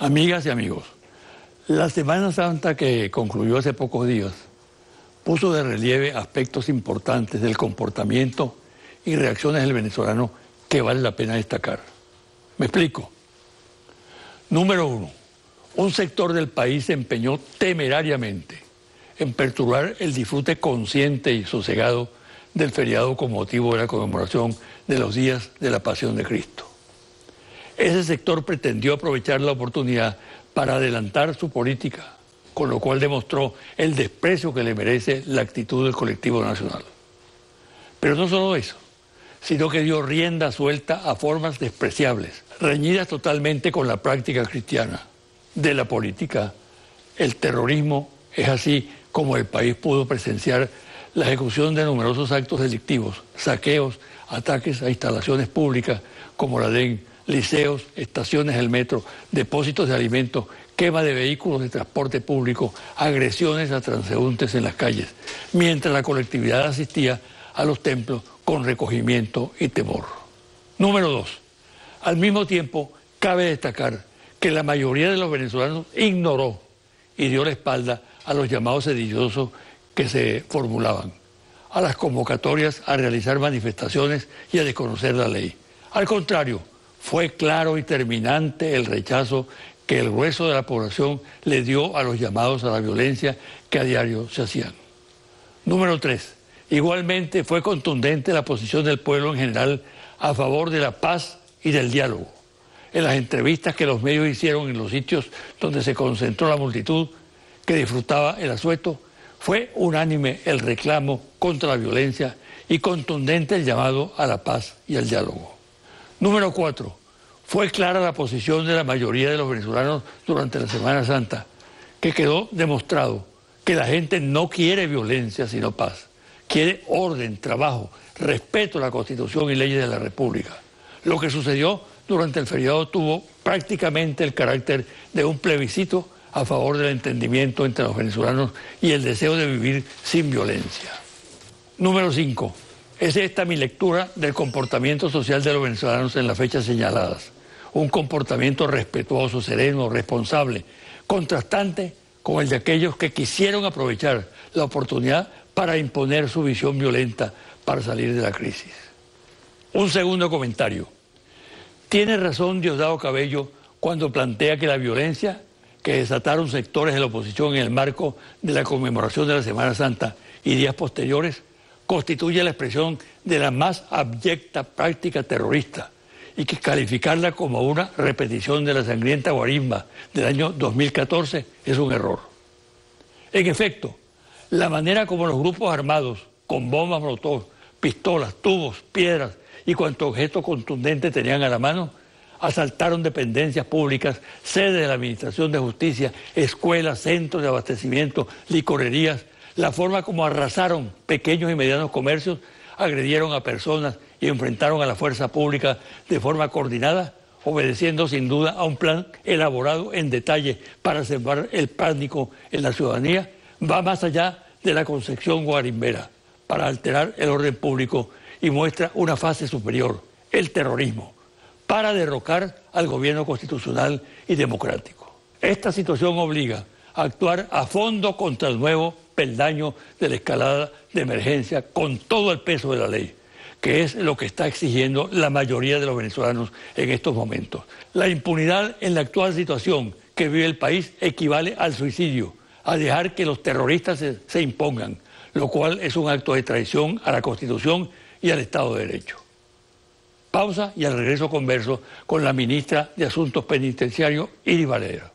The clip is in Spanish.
Amigas y amigos, la Semana Santa que concluyó hace pocos días puso de relieve aspectos importantes del comportamiento y reacciones del venezolano que vale la pena destacar. Me explico. Número uno, un sector del país se empeñó temerariamente en perturbar el disfrute consciente y sosegado del feriado con motivo de la conmemoración de los días de la Pasión de Cristo. Ese sector pretendió aprovechar la oportunidad para adelantar su política, con lo cual demostró el desprecio que le merece la actitud del colectivo nacional. Pero no solo eso, sino que dio rienda suelta a formas despreciables, reñidas totalmente con la práctica cristiana de la política. El terrorismo es así como el país pudo presenciar la ejecución de numerosos actos delictivos, saqueos, ataques a instalaciones públicas como la DEN, liceos, estaciones del metro, depósitos de alimentos, quema de vehículos de transporte público, agresiones a transeúntes en las calles, mientras la colectividad asistía a los templos con recogimiento y temor. Número 2. Al mismo tiempo, cabe destacar que la mayoría de los venezolanos ignoró y dio la espalda a los llamados sediciosos que se formulaban, a las convocatorias a realizar manifestaciones y a desconocer la ley. Al contrario, fue claro y terminante el rechazo que el grueso de la población le dio a los llamados a la violencia que a diario se hacían. Número 3. Igualmente fue contundente la posición del pueblo en general a favor de la paz y del diálogo. En las entrevistas que los medios hicieron en los sitios donde se concentró la multitud que disfrutaba el asueto, fue unánime el reclamo contra la violencia y contundente el llamado a la paz y al diálogo. Número 4. Fue clara la posición de la mayoría de los venezolanos durante la Semana Santa, que quedó demostrado que la gente no quiere violencia sino paz. Quiere orden, trabajo, respeto a la Constitución y leyes de la República. Lo que sucedió durante el feriado tuvo prácticamente el carácter de un plebiscito a favor del entendimiento entre los venezolanos y el deseo de vivir sin violencia. Número 5. Es esta mi lectura del comportamiento social de los venezolanos en las fechas señaladas. Un comportamiento respetuoso, sereno, responsable, contrastante con el de aquellos que quisieron aprovechar la oportunidad para imponer su visión violenta para salir de la crisis. Un segundo comentario. Tiene razón Diosdado Cabello cuando plantea que la violencia que desataron sectores de la oposición en el marco de la conmemoración de la Semana Santa y días posteriores constituye la expresión de la más abyecta práctica terrorista y que calificarla como una repetición de la sangrienta guarisma del año 2014 es un error. En efecto, la manera como los grupos armados, con bombas molotov, pistolas, tubos, piedras y cuanto objeto contundente tenían a la mano, asaltaron dependencias públicas, sedes de la Administración de Justicia, escuelas, centros de abastecimiento, licorerías, la forma como arrasaron pequeños y medianos comercios, agredieron a personas y enfrentaron a la fuerza pública de forma coordinada, obedeciendo sin duda a un plan elaborado en detalle para sembrar el pánico en la ciudadanía, va más allá de la concepción guarimbera para alterar el orden público y muestra una fase superior, el terrorismo, para derrocar al gobierno constitucional y democrático. Esta situación obliga a actuar a fondo contra el nuevo peldaño de la escalada de emergencia con todo el peso de la ley, que es lo que está exigiendo la mayoría de los venezolanos en estos momentos. La impunidad en la actual situación que vive el país equivale al suicidio, a dejar que los terroristas se impongan, lo cual es un acto de traición a la Constitución y al Estado de Derecho. Pausa y al regreso converso con la ministra de Asuntos Penitenciarios, Iris Valera.